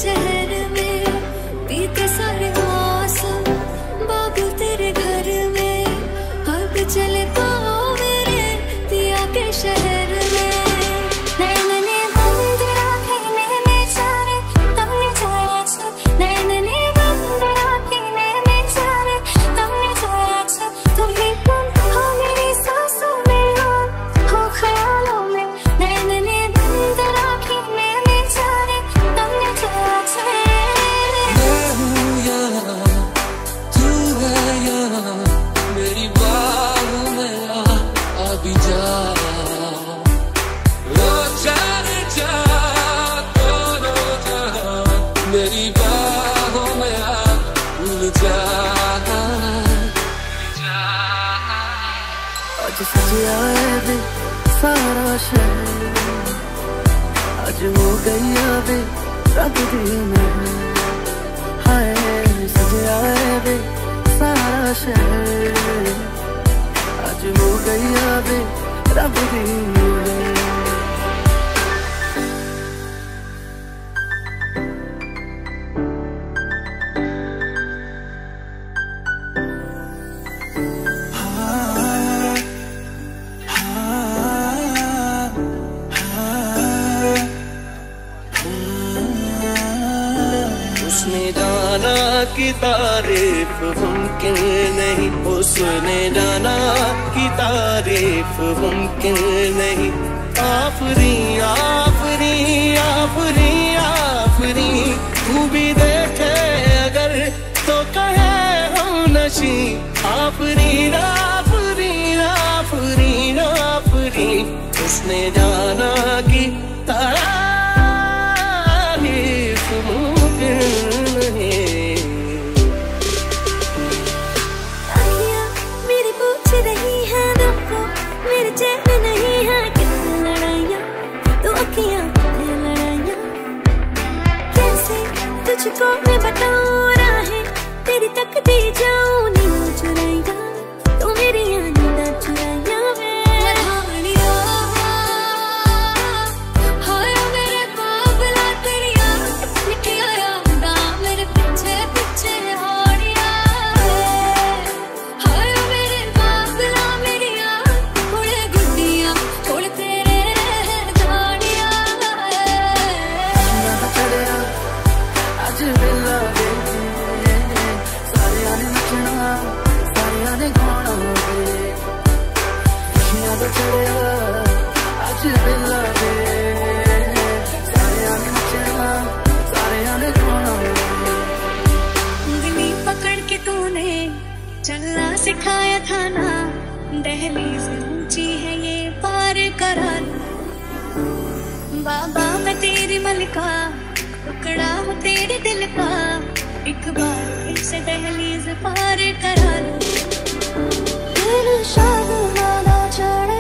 शहर में बीते सारे मौसम बाबू तेरे घर में, अब चले पाओ मेरे पिया के शहर में। नैनने बंद राखे मैंने चारे तुमने छाया छे, नैनने बंद राखे मैंने चारे तुमने छाया छे। तुम ही तुम हो मेरी सांसों में हो ख्यालों में, नैनने बंद राखे मैंने चारे तुमने छाया छे। मैं हूँ यहाँ तू है यहाँ, मेरी बाहों में आ भी जा, मेरी बाहों में आ भूल जा। आज सजिया है सारा शहर, आज हो गई अबे रब दी में, हाय सजिया है सारा शहर, आज हो गई अबे रब दी में। उसने जाना कि तारीफ मुमकिन नहीं, उसने जाना कि तारीफ मुमकिन नहीं। आफरी आफरी आफरी आफरी, तू भी देखे अगर तो कहे हम नशी। आफरी आफरी आफरी आफरी, उसने जाना कि तारीफ मुमकिन नहीं। आँखियाँ मेरी पूछ रही है दिल को, मेरे चैन नहीं है कितनी लड़ाइयाँ, तो आँखियाँ कितनी लड़ाइयाँ। कैसे तुझको मैं बताऊँ राहें तेरी तकती जाऊँ, नींद चुराइयाँ तो मेरी नींद चुराइयाँ। उंगली पकड़ के तूने चलना सिखाया था ना, दहलीज ऊंची है ये पार करा। बाबा मैं तेरी मलिका, टुकड़ा हूँ तेरे दिल का, एक बार इसे दहलीज पार करा। दिल शाद माना चढ़े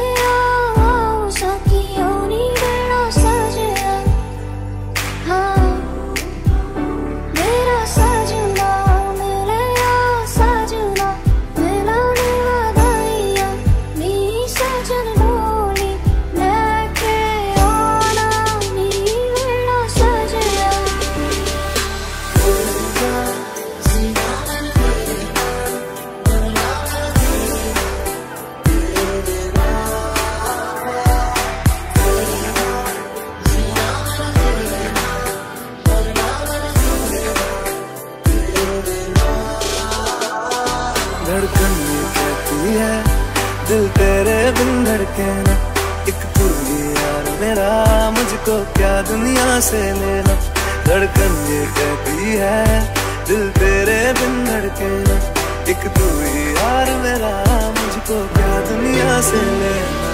धड़कन ये कहती है दिल तेरे बिन धड़के ना, एक तू ही यार मेरा मुझको क्या दुनिया से लेना। धड़कन ये कहती है दिल तेरे बिन धड़के ना, एक तू ही यार मेरा मुझको क्या दुनिया से लेना।